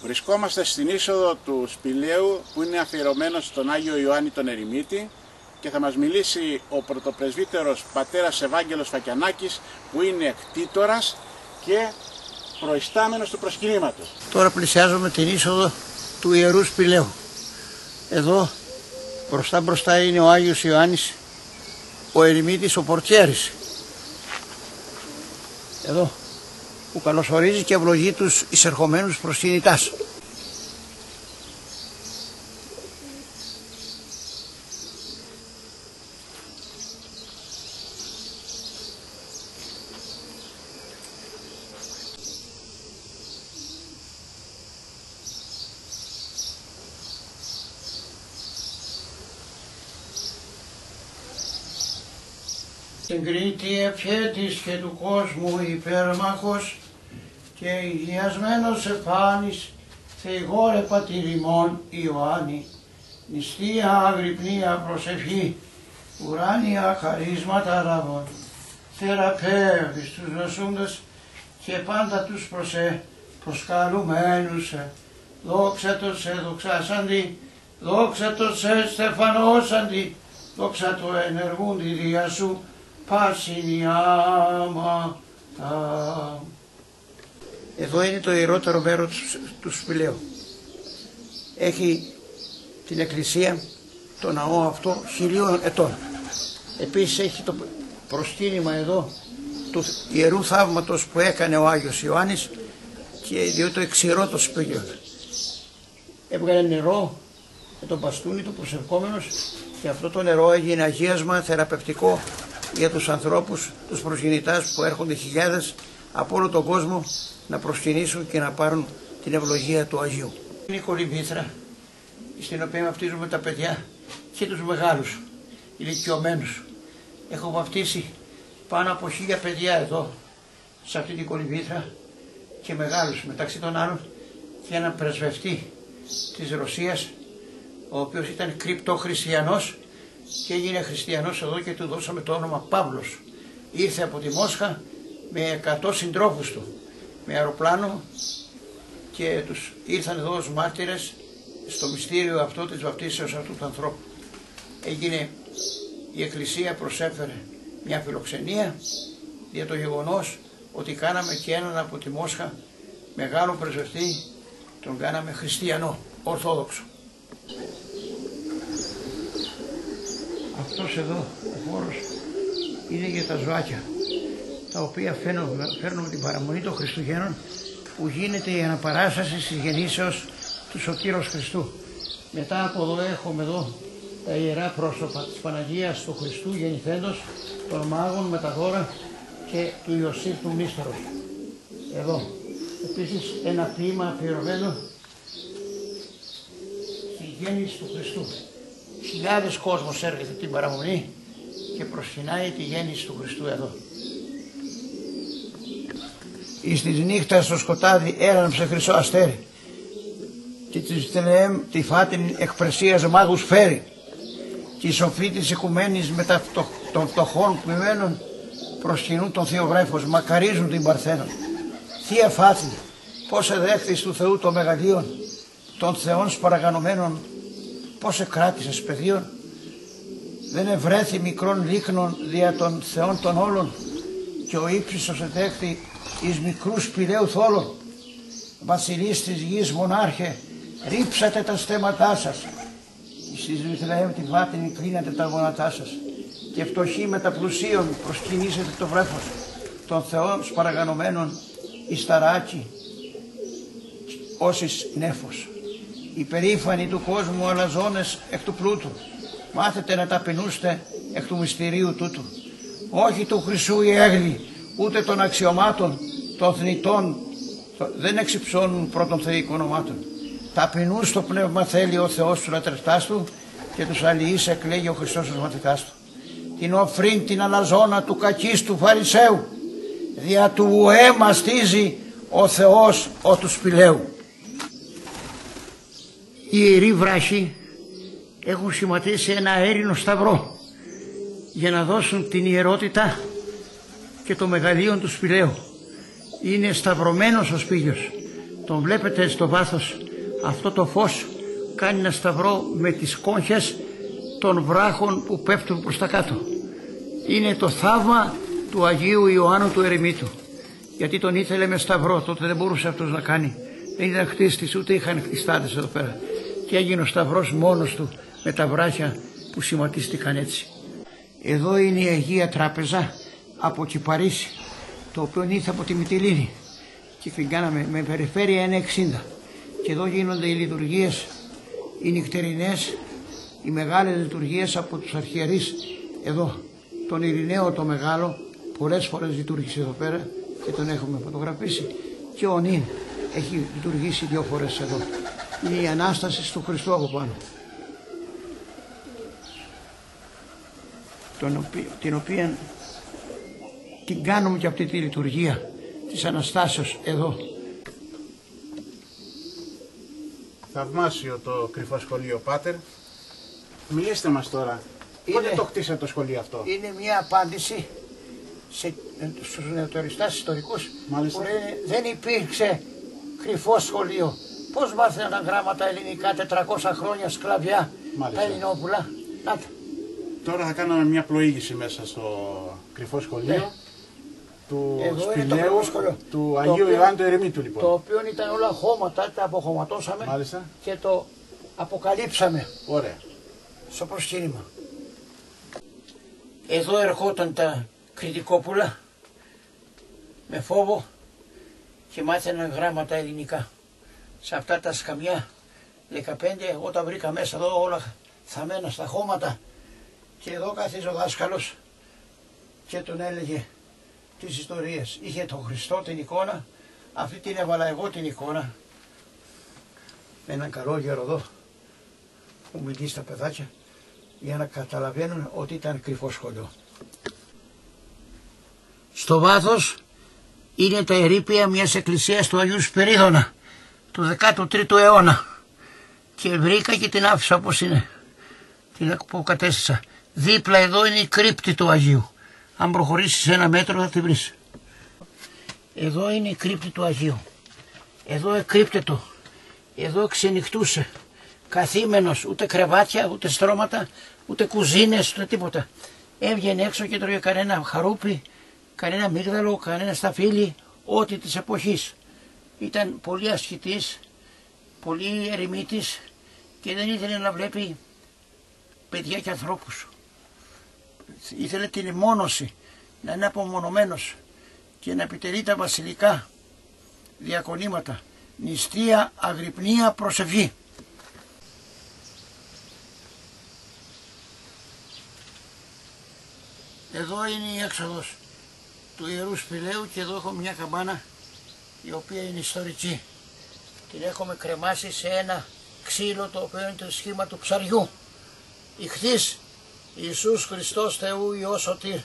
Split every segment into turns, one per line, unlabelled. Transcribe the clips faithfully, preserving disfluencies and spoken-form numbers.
Βρισκόμαστε στην είσοδο του σπηλαίου που είναι αφιερωμένο στον Άγιο Ιωάννη τον Ερημίτη και θα μας μιλήσει ο πρωτοπρεσβύτερος πατέρας Ευάγγελος Φακιανάκης, που είναι εκτήτορας και προϊστάμενος του προσκυνήματος.
Τώρα πλησιάζουμε την είσοδο του Ιερού Σπηλαίου. Εδώ μπροστά μπροστά είναι ο Άγιος Ιωάννης ο Ερημίτης, ο πορτιέρης. Εδώ που καλωσορίζει και ευλογεί τους εισερχομένους προσκυνητάς. Την Κρήτη ευχέτης και του κόσμου υπέρμαχος και υγιασμένος επάνης Θεηγόρε Πατήρ ημών Ιωάννη, νηστεία αγρυπνία προσευχή, ουράνια χαρίσματα λαβών, θεραπεύεις τους νοσούντες και πάντα τους προσέ προσκαλουμένους, δόξα το σε δοξάσαντι, δόξα το σε στεφανώσαντι, δόξα το ενεργούντι δια σου, πασινιάμα. Εδώ είναι το ιερότερο μέρος του σπηλαίου. Έχει την εκκλησία, το ναό αυτό χιλίων ετών. Επίσης έχει το προσκύνημα εδώ του Ιερού Θαύματος που έκανε ο Άγιος Ιωάννης, και διότι το εξηρώ το σπήλαιο. Έβγαλε νερό με τον μπαστούνι του προσευχόμενος και αυτό το νερό έγινε αγίασμα θεραπευτικό για τους ανθρώπους, τους προσκυνητάς που έρχονται χιλιάδες από όλο τον κόσμο να προσκυνήσουν και να πάρουν την ευλογία του Αγίου. Είναι η κολυμβήθρα στην οποία βαφτίζουμε τα παιδιά και τους μεγάλους ηλικιωμένους. Έχω βαφτίσει πάνω από χίλια παιδιά εδώ σε αυτή την κολυμβήθρα και μεγάλους, μεταξύ των άλλων και έναν πρεσβευτή της Ρωσίας, ο οποίος ήταν κρυπτοχριστιανός και έγινε χριστιανός εδώ και του δώσαμε το όνομα Παύλος. Ήρθε από τη Μόσχα με εκατό συντρόφους του με αεροπλάνο και τους ήρθαν εδώ ως μάρτυρες στο μυστήριο αυτό της βαπτίσεως αυτού του ανθρώπου. Έγινε, η Εκκλησία προσέφερε μια φιλοξενία για το γεγονός ότι κάναμε και έναν από τη Μόσχα μεγάλο πρεσβευτή, τον κάναμε χριστιανό, ορθόδοξο. Αυτός εδώ ο χώρος είναι για τα ζωάκια, τα οποία φέρνουμε, φέρνουμε την παραμονή των Χριστουγέννων, που γίνεται η αναπαράσταση της γεννήσεως του Σωτήρος Χριστού. Μετά από εδώ έχουμε εδώ τα ιερά πρόσωπα της Παναγίας του Χριστού γεννηθέντος, των μάγων με τα δώρα και του Ιωσήφ του Μνήστορος. Εδώ επίσης ένα ποίημα αφιερωμένο στη γέννηση του Χριστού. Χιλιάδες κόσμος έρχεται την παραμονή και προσκυνάει τη γέννηση του Χριστού εδώ. Εις της νύχτας στο σκοτάδι έλαμψε χρυσό αστέρι και της Θελεέμ τη φάτινη εκπρεσίας μάγους φέρει, και η σοφή της οικουμένης μετά των φτωχών ποιμένων προσκυνούν τον Θείο Βρέφος, μακαρίζουν την Παρθένον. Θεία Φάθη, πώς εδέχθης του Θεού των μεγαλείων, των Θεών σπαραγανωμένων, πώς εκράτησες παιδίων, δεν ευρέθη μικρών λίχνων δια των Θεών των όλων, και ο ύψιστος εδέχθη εις μικρού σπηλαίου θόλων. Βασιλείς της γης μονάρχε, ρίψατε τα στέματά σας, εις της Βηθλεέμ τη βάτινη κλείνατε τα γόνατά σας, και φτωχοί με τα πλουσίων προσκυνήσετε το βρέφος των Θεών σπαραγανωμένων εις ταράκι όσης νέφος. Οι περήφανοι του κόσμου αλαζόνες εκ του πλούτου, μάθετε να ταπεινούστε εκ του μυστηρίου τούτου. Όχι του χρυσού οι έγλοι, ούτε των αξιωμάτων των θνητών δεν εξυψώνουν πρώτων θεϊκών ονομάτων. Ταπεινούς το πνεύμα θέλει ο Θεός του λατρευτάς του, και τους αλληλείς εκλέγει ο Χριστός τους μαθητάς του. Την οφρήν την αλαζόνα του κακής του Φαρισαίου, δια του ουέ μαστίζει ο Θεός ο του σπηλαίου. Οι ιεροί βράχοι έχουν σχηματίσει ένα αέρινο σταυρό για να δώσουν την ιερότητα και το μεγαλείο του σπηλαίου. Είναι σταυρωμένος ο σπήλιος Τον βλέπετε στο βάθος, αυτό το φως κάνει ένα σταυρό με τις κόγχες των βράχων που πέφτουν προς τα κάτω. Είναι το θαύμα του Αγίου Ιωάννου του Ερεμίτου, γιατί τον ήθελε με σταυρό, τότε δεν μπορούσε αυτός να κάνει. Δεν ήταν χτίστης, ούτε είχαν χτιστάδες εδώ πέρα. Και έγινε ο σταυρός μόνος του με τα βράχια που σχηματίστηκαν έτσι. Εδώ είναι η Αγία Τράπεζα από Κυπαρίσι, το οποίο ήρθε από τη Μυτιλήνη και φυγάναμε με περιφέρεια ένα εξήντα. Και εδώ γίνονται οι λειτουργίες, οι νυχτερινές, οι μεγάλες λειτουργίες από τους αρχιερείς εδώ. Τον Ειρηναίο το Μεγάλο πολλές φορές λειτουργήσε εδώ πέρα και τον έχουμε φωτογραφίσει, και ο Νίν έχει λειτουργήσει δύο φορές εδώ. Είναι η Ανάσταση του Χριστού από πάνω, τον οποίο, την οποία την κάνουμε και αυτή τη λειτουργία της Αναστάσεως εδώ.
Θαυμάσιο το κρυφό σχολείο, Πάτερ. Μιλήστε μας τώρα. Είναι, πότε το χτίσατε το σχολείο αυτό?
Είναι μια απάντηση σε, στους νεοτοριστάς ιστορικούς.
Μάλιστα.
Που λένε δεν υπήρξε κρυφό σχολείο. Πώς μάθαιναν γράμματα ελληνικά τετρακόσια χρόνια σκλαβιά? Μάλιστα. Τα Ελληνόπουλα. Να.
Τώρα θα κάναμε μια πλοήγηση μέσα στο κρυφό σχολείο. Ναι. Του
Εδώ
Σπηλαίου, του Αγίου Ιωάννου του Ερεμίτου, λοιπόν.
Το οποίο ήταν όλα χώματα, τα αποχωματώσαμε.
Μάλιστα.
Και το αποκαλύψαμε.
Ωραία.
Στο προσκύνημα. Εδώ ερχόταν τα Κρητικόπουλα με φόβο και μάθαιναν γράμματα ελληνικά. Σε αυτά τα σκαμιά δεκαπέντε, όταν βρήκα μέσα εδώ όλα θαμμένα στα χώματα, και εδώ κάθιζε ο δάσκαλος και τον έλεγε τις ιστορίες. Είχε τον Χριστό την εικόνα, αυτή την έβαλα εγώ την εικόνα, με έναν καλό γέρο εδώ που μιλεί στα παιδάκια, για να καταλαβαίνουν ότι ήταν κρυφό σχολείο. Στο βάθος είναι τα ερείπια μιας εκκλησίας του Αγίου Σπυρίδωνα του δέκατου τρίτου αιώνα, και βρήκα και την άφησα όπως είναι, την αποκατέστησα. Δίπλα εδώ είναι η κρύπτη του Αγίου. Αν προχωρήσεις ένα μέτρο θα τη βρεις. Εδώ είναι η κρύπτη του Αγίου. Εδώ εκρύπτετο. Εδώ ξενυχτούσε. Καθήμενος, ούτε κρεβάτια, ούτε στρώματα, ούτε κουζίνες, ούτε τίποτα. Έβγαινε έξω και τρώγε κανένα χαρούπι, κανένα μίγδαλο, κανένα σταφύλι, ό,τι της εποχής. Ήταν πολύ ασκητής, πολύ ερημίτης και δεν ήθελε να βλέπει παιδιά και ανθρώπους. Ήθελε την μόνωση, να είναι απομονωμένος και να επιτελεί τα βασιλικά διακονήματα. Νηστεία, αγρυπνία, προσευχή. Εδώ είναι η έξοδος του Ιερού Σπηλαίου και εδώ έχω μια καμπάνα η οποία είναι ιστορική. Την έχουμε κρεμάσει σε ένα ξύλο το οποίο είναι το σχήμα του ψαριού. Ιχθύς Ιησούς Χριστός Θεού Υιός Σωτήρ.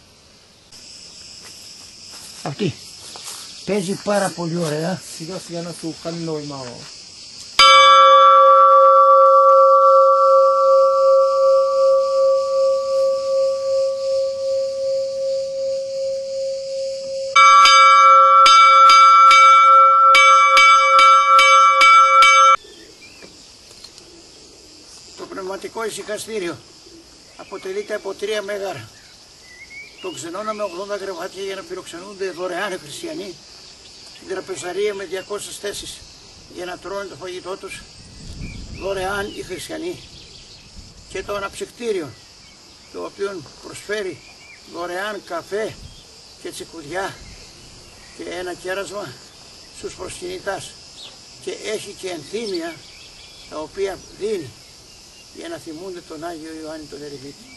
Αυτή παίζει πάρα πολύ ωραία.
Σιγά σιγά να σου κάνει νόημα.
Το πνευματικό ησυχαστήριο αποτελείται από τρία μέγαρα. Το ξενώνα με ογδόντα κρεβάτια για να φιλοξενούνται δωρεάν οι χριστιανοί. Την τραπεζαρία με διακόσιες θέσεις για να τρώνε το φαγητό τους δωρεάν οι χριστιανοί. Και το αναψυκτήριο, το οποίο προσφέρει δωρεάν καφέ και τσικουδιά και ένα κέρασμα στους προσκυνητάς. Και έχει και ενθύμια τα οποία δίνει για να θυμούνται τον Άγιο Ιωάννη τον Ερεμίτη.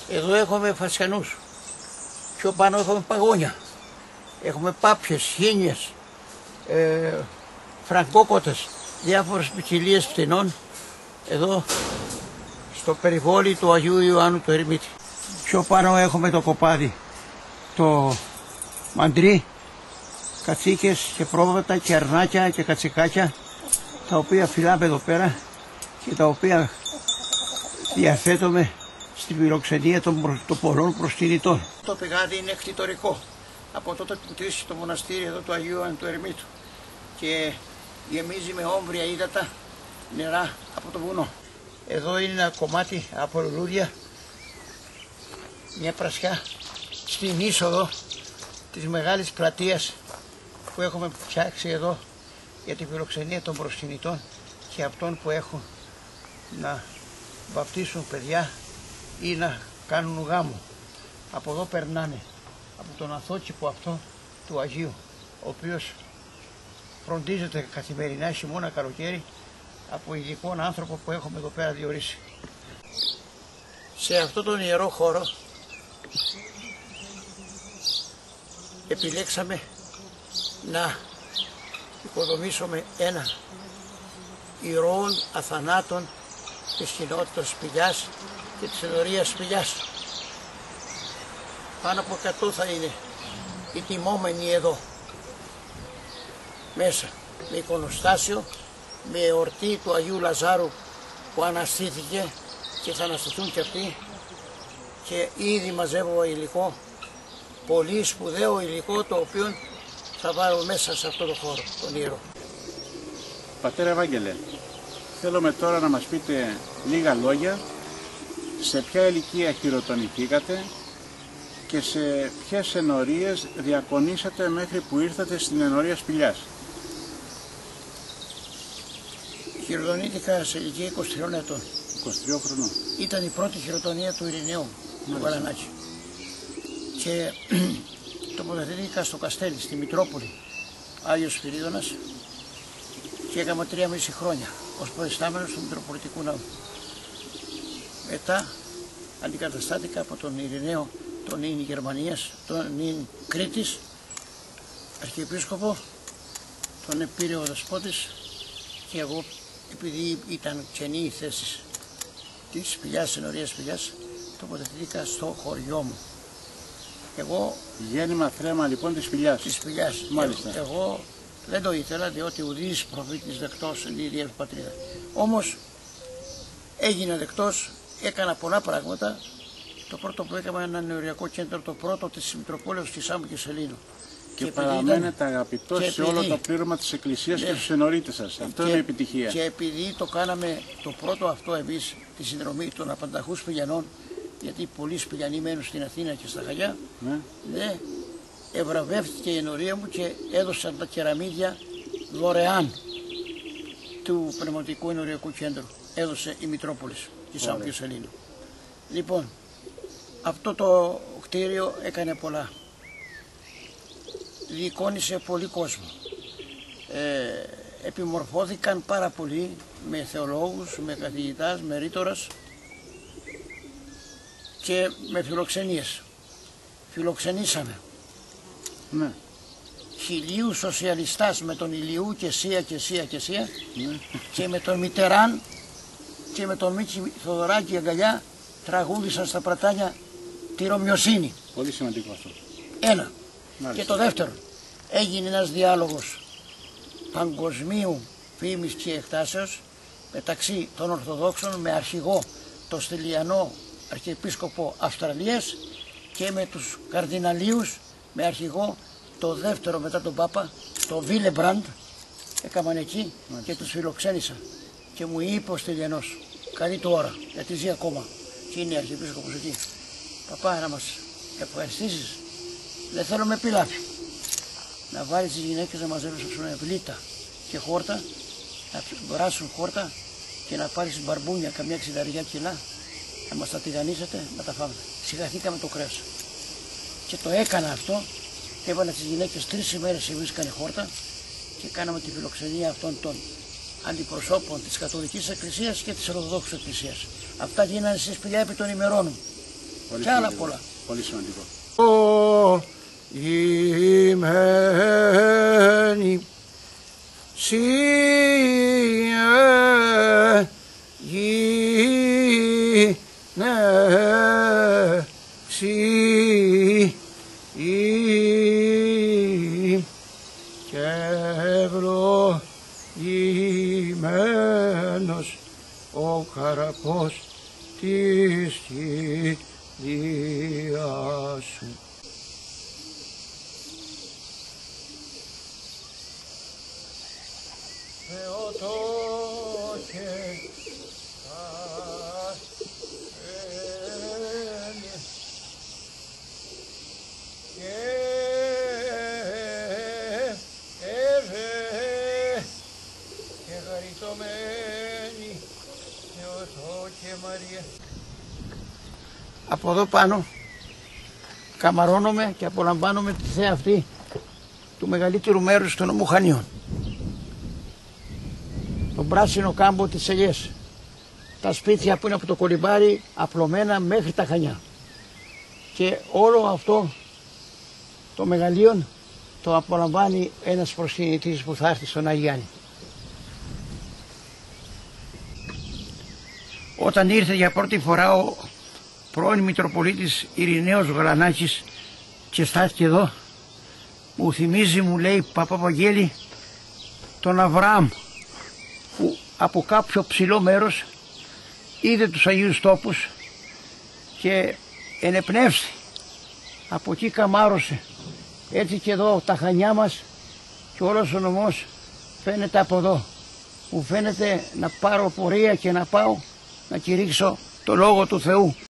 Εδώ έχουμε φασιανούς. Πιο πάνω έχουμε παγόνια. Έχουμε πάπιες, χήνιες, ε, φραγκόκοτες, διάφορες ποικιλίες πτηνών. Εδώ στο περιβόλι του Αγίου Ιωάννου του Ερημίτη. Πιο πάνω έχουμε το κοπάδι, το μαντρί, κατσίκες και πρόβατα και αρνάκια και κατσικάκια, τα οποία φυλάμε εδώ πέρα και τα οποία διαθέτουμε στην φιλοξενία των, των πολλών προσκυνητών. Το πηγάδι είναι εκτιτορικό. Από τότε που τρίσει το μοναστήρι εδώ του Αγίου Ιωάννου του Ερημίτου και γεμίζει με όμβρια ύδατα νερά από το βουνό. Εδώ είναι ένα κομμάτι από λουλούδια, μια πρασιά στην είσοδο της μεγάλης πλατείας που έχουμε φτιάξει εδώ για τη φιλοξενία των προσκυνητών και αυτών που έχουν να βαπτίσουν παιδιά ή να κάνουν γάμο. Από εδώ περνάνε, από τον αθόκηπο αυτό του Αγίου, ο οποίος φροντίζεται καθημερινά χειμώνα καλοκαίρι από ειδικόν άνθρωπο που έχουμε εδώ πέρα διορίσει. Σε αυτό τον ιερό χώρο επιλέξαμε να οικοδομήσουμε ένα ηρώων αθανάτων της κοινότητας Σπηλιάς και της ενορίας Σπηλιάς. Πάνω από εκατό θα είναι οι τιμόμενοι εδώ μέσα, με εικονοστάσιο, με εορτή του Αγίου Λαζάρου που αναστήθηκε και θα αναστηθούν και αυτοί, και ήδη μαζεύω υλικό, πολύ σπουδαίο υλικό, το οποίο θα βάλω μέσα σε αυτό το χώρο, τον ιερό.
Πατέρα Ευάγγελε, θέλουμε τώρα να μας πείτε λίγα λόγια σε ποια ηλικία χειροτονηθήκατε και σε ποιες ενορίες διακονήσατε μέχρι που ήρθατε στην ενορία Σπηλιάς.
Χειροτονήθηκα σε ηλικία είκοσι τριών ετών.
είκοσι τριών χρονών.
Ήταν η πρώτη χειροτονία του Ειρηναίου, του Γαλανάκη. Και τοποθετήθηκα στο Καστέλι, στη Μητρόπολη, Άγιος Σπυρίδωνας, και έκανα τρία μισή χρόνια ως προϊστάμενος του Μητροπολιτικού Ναού. Μετά αντικαταστάθηκα από τον Ειρηναίο, τον Ιν Γερμανίας, τον Ιν Κρήτης, Αρχιεπίσκοπο, τον επήρε ο Δεσπότης, και εγώ, επειδή ήταν κενή η θέση της Σπηλιάς, ενορίας Σπηλιάς, τοποθετήθηκα στο χωριό μου. Εγώ...
Γέννημα θρέμα λοιπόν της Σπηλιάς.
Της Σπηλιάς.
Μάλιστα.
Εγώ, εγώ δεν το ήθελα, διότι ουδής προφήτης δεκτός εν τη ιδιαίτερη πατρίδα. Όμως έγινα δεκτός, έκανα πολλά πράγματα. Το πρώτο που έκανα ένα νεωριακό κέντρο, το πρώτο της Μητροπόλεως της Άμμου και Σελήνου.
Και, και παραμένετε αγαπητός σε
επειδή,
όλο το πλήρωμα της Εκκλησίας, ναι, και στους ενορίτες σας. Αυτό και, είναι επιτυχία.
Και επειδή το κάναμε το πρώτο αυτό εμείς, τη συνδρομή των απανταχού Σπηλιανών, γιατί πολλοί Σπηλιανοί μένουν στην Αθήνα και στα Χαλιά, ναι, ναι, ευραβεύτηκε η ενορία μου και έδωσαν τα κεραμίδια δωρεάν του Πνευματικού Ενοριακού Κέντρου. Έδωσε η Μητρόπολης της Άμμου και Σελήνου. Λοιπόν, αυτό το κτίριο έκανε πολλά. Διεικόνισε πολύ κόσμο. Ε, επιμορφώθηκαν πάρα πολύ με θεολόγους, με καθηγητάς, με ρήτορας και με φιλοξενίες. Φιλοξενήσαμε.
Ναι.
Χιλίου σοσιαλιστάς με τον Ηλιού και Σία και Σία και Σία, ναι, και με τον Μιτεράν και με τον Μίτσι Θοδωράκη αγκαλιά τραγούδισαν στα πρατάνια τη Ρωμιοσύνη.
Πολύ σημαντικό αυτό.
Ένα.
Μάλιστα.
Και το δεύτερο, έγινε ένας διάλογος παγκοσμίου φήμης και εκτάσεως μεταξύ των Ορθοδόξων με αρχηγό το Στυλιανό Αρχιεπίσκοπο Αυστραλίας και με τους Καρδιναλίους με αρχηγό το δεύτερο μετά τον Πάπα, το Βίλεμπραντ. Έκαναν εκεί. Μάλιστα. Και τους φιλοξένησα και μου είπε ο Στυλιανός, καλή του ώρα, γιατί ζει ακόμα και είναι Αρχιεπίσκοπος εκεί, παπά, να μας ευχαριστήσεις, δεν θέλω με πιλάφι, να βάλεις τις γυναίκες να μαζεύουν βλήτα και χόρτα, να βράσουν χόρτα και να πάρεις μπαρμπούνια καμιά εξιδαριά κιλά, να μας τα τηγανίσετε, να τα φάμε. Σιγαθήκαμε το κρέας. Και το έκανα αυτό, έβαλα τις γυναίκες τρεις ημέρες εμείς χόρτα και κάναμε τη φιλοξενία αυτών των αντιπροσώπων της Καθολικής Εκκλησίας και της Ορθοδόξου Εκκλησίας. Αυτά γίνανε στη Σπηλιά επί των ημερών μου.
Πολύ
και άλλα
σημαντικό.
πολλά.
Πολύ σημαντικό.
Ο ημένει σιε γίνε σι και ευλογημένος ο καρπός της κηδείας σου. Θεοτόκε ασθένη και εύε και χαριτωμένη Θεοτόκε Μαρία. Από εδώ πάνω καμαρώνομαι και απολαμβάνομαι τη θέα αυτή του μεγαλύτερου μέρους των Ομοχανίων. Τον πράσινο κάμπο της Ελιές, τα σπίτια που είναι από το Κολυμπάρι απλωμένα μέχρι τα Χανιά. Και όλο αυτό το μεγαλείο το απολαμβάνει ένας προσκυνητής που θα έρθει στον Αγιάννη. Όταν ήρθε για πρώτη φορά ο πρώην Μητροπολίτης Ειρηναίος Γαλανάκης και στάθηκε εδώ, μου θυμίζει, μου λέει, Παπαβαγγέλη, τον Αβραάμ, που από κάποιο ψηλό μέρος είδε τους Αγίους Τόπους και ενεπνεύστη. Από εκεί καμάρωσε. Έτσι και εδώ τα Χανιά μας και όλος ο νομός φαίνεται από εδώ. Μου φαίνεται να πάρω πορεία και να πάω να κηρύξω το Λόγο του Θεού.